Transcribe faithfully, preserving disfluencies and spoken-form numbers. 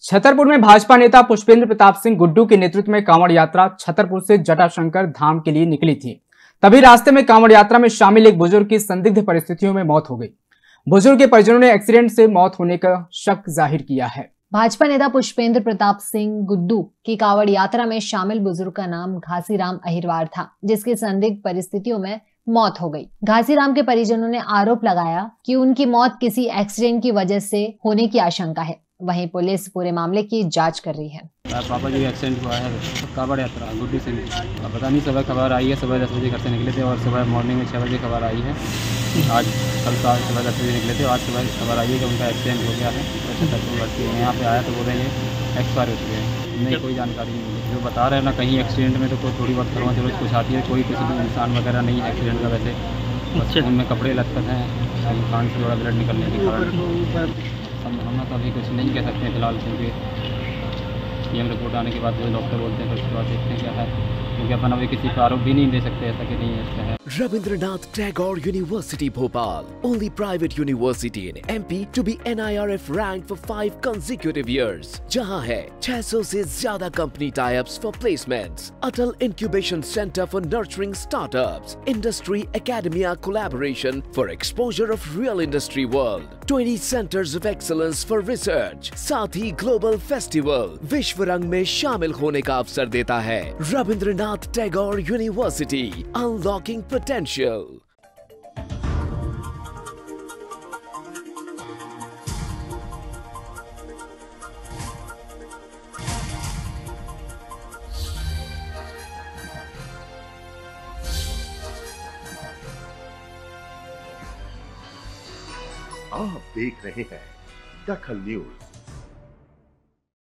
छतरपुर में भाजपा नेता पुष्पेंद्र प्रताप सिंह गुड्डू के नेतृत्व में कांवड़ यात्रा छतरपुर से जटाशंकर धाम के लिए निकली थी। तभी रास्ते में कांवड़ यात्रा में शामिल एक बुजुर्ग की संदिग्ध परिस्थितियों में मौत हो गई। बुजुर्ग के परिजनों ने एक्सीडेंट से मौत होने का शक जाहिर किया है। भाजपा नेता पुष्पेंद्र प्रताप सिंह गुड्डू की कांवड़ यात्रा में शामिल बुजुर्ग का नाम घासीराम अहिरवार था, जिसकी संदिग्ध परिस्थितियों में मौत हो गई। घासीराम के परिजनों ने आरोप लगाया कि उनकी मौत किसी एक्सीडेंट की वजह से होने की आशंका है। वहीं पुलिस पूरे मामले की जांच कर रही है। पापा जी एक्सीडेंट हुआ है कांवड़ यात्रा गुड्डू सिंह। अब पता नहीं सुबह खबर आई है, सुबह दस बजे घर से निकले थे और सुबह मॉर्निंग में छः बजे खबर आई है। आज कल सुबह दस बजे निकले थे, आज सुबह खबर आई है कि उनका एक्सीडेंट हो गया है। तो छतरपुर भर्ती है, यहाँ पे आया तो बोल रहे हैं एक्सपायर हो चुके हैं। नहीं कोई जानकारी नहीं मिली। जो बता रहे हैं ना, कहीं एक्सीडेंट में तो कोई थोड़ी बहुत खरोंच जरूर कुछ आती है, कोई किसी भी इंसान वगैरह नहीं है एक्सीडेंट का। वैसे बस उनमें कपड़े लटकते हैं, कहीं कान से थोड़ा ब्लड निकलने के कारण हम तो अभी कुछ नहीं कह सकते हैं फिलहाल, क्योंकि पीएम रिपोर्ट आने के बाद जो डॉक्टर बोलते हैं फिर उसके बाद देखते हैं क्या है, क्योंकि अपन अभी किसी पर आरोप भी नहीं दे सकते ऐसा कि नहीं है इसका है। Rabindranath Tagore University Bhopal, only private university in M P to be N I R F ranked for five consecutive years, जहां है छह सौ से ज्यादा company tie-ups for placements, Atal Incubation Center for nurturing startups, Industry Academia collaboration for exposure of real industry world, twenty centers of excellence for research, साथ ही global festival विश्व रंग में शामिल होने का अवसर देता है। Rabindranath Tagore University, unlocking potential. आप देख रहे हैं दखल न्यूज।